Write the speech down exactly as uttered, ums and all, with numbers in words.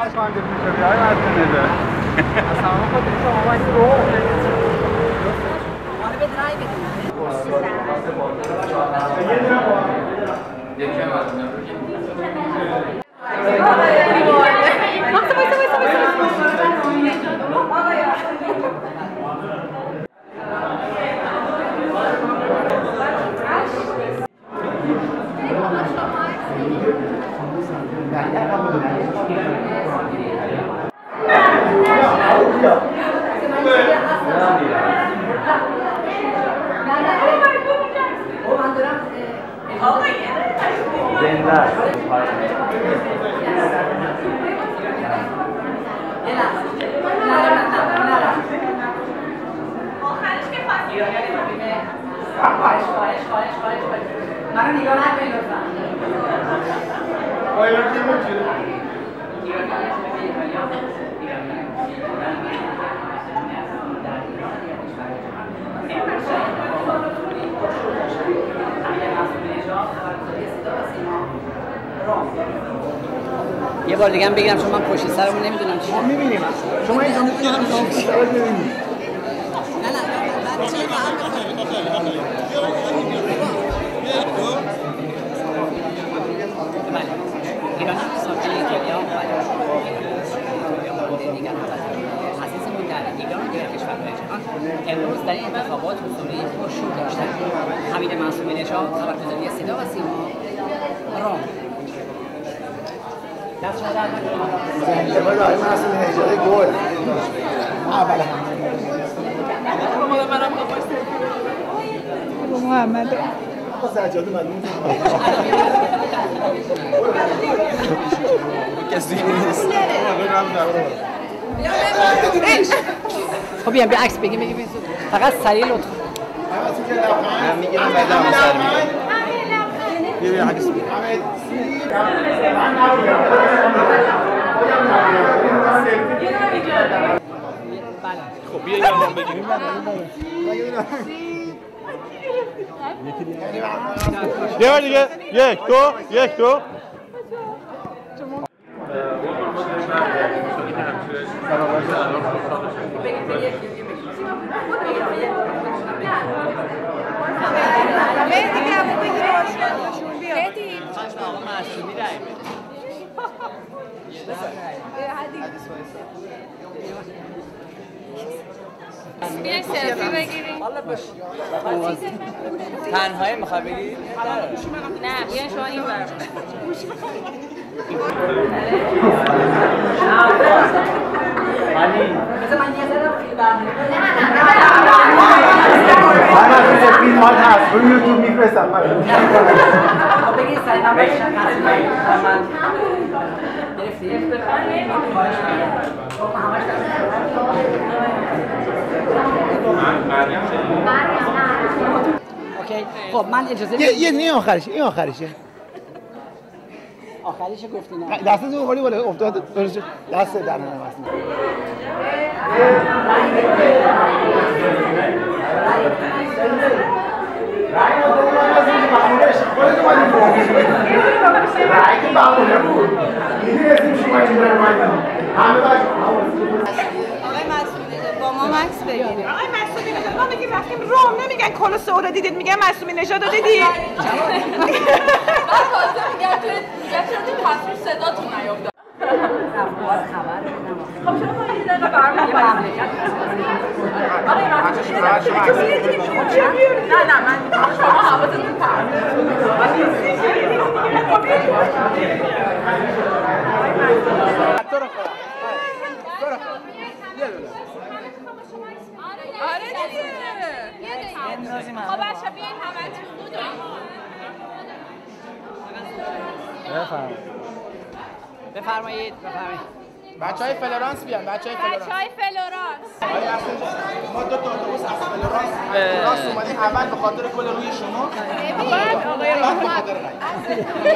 کارکنده پیشوری های معصومی نژاد اصلا ما خود نیست ما باید رو آنه به درای بدیم یکی هم از اونم منو نگاه نکنید لطفا. آیا کی می‌چینه؟ یه بار دیگه هم بگیرم چون من پشت سرمون نمیدونم چی. ما می‌بینیم. شما این زمان دیگه هم شما پشت سرت می‌بینید. نه نه من چه ایرانی ساکن ایتالیا و دیگر عزیزمون در ایران و دیگر کشورهای جهان امروز در این انتخابات حضوری پرشور داشتن. حمید معصومی نژاد خبرگزاری صدا و سیما رام. دست شما در نکنید. انتخابات آقای معصومی نژاد گل. اول محمد سجاده مدمون کسی نیست. خب بیام بیا عکس بگیم بگیم فقط سریع لطفا. من میگیرم بعد هم سر میگیرم. بیا بیا عکس بگیر. خب بیا یه هم بگیریم. یه بار دیگه یک دو یک دو بیاین سلفی بگیریم. تنهایی میخوای بگیری؟ نه بیاین شما این ور. بذار من یه ذره فیلم برنامه من از این فیلم ها هست روی یوتیوب میفرستم من بگید سریع من باشم من گرفتی؟ اوکی خب من اجازه یه یه این آخرشه این آخرشه آخریش گفتی نه دستت رو خالی بالا افتاد درست دست در من هست رای دادم از این معمولش خودت اومدی رای که معموله بود می‌دونستیم شما اینجا اومدید همه بچه آقای معصومی با ما مکس بگیریم. آقای معصومی نژاد ما میگیم رفتیم روم نمیگن کل سعود دیدید میگن معصومی نژاد رو دیدید. بعد تازه میگن توی میگن چرا تو تصویر صداتون نیافتاد. خبر خب شما ما یه دقیقه برمیگردیم. آقای معصومی نه نه من شما حواستون پرت. آره دیگه. خب بچه بیاین همتون بود. بفرمایید. بفرمایید بفرمایید بچهای فلورانس بیان بچهای فلورانس بچهای فلورانس. ما دو تا اتوبوس از فلورانس راست اومدیم اول به خاطر کل روی شما بعد آقای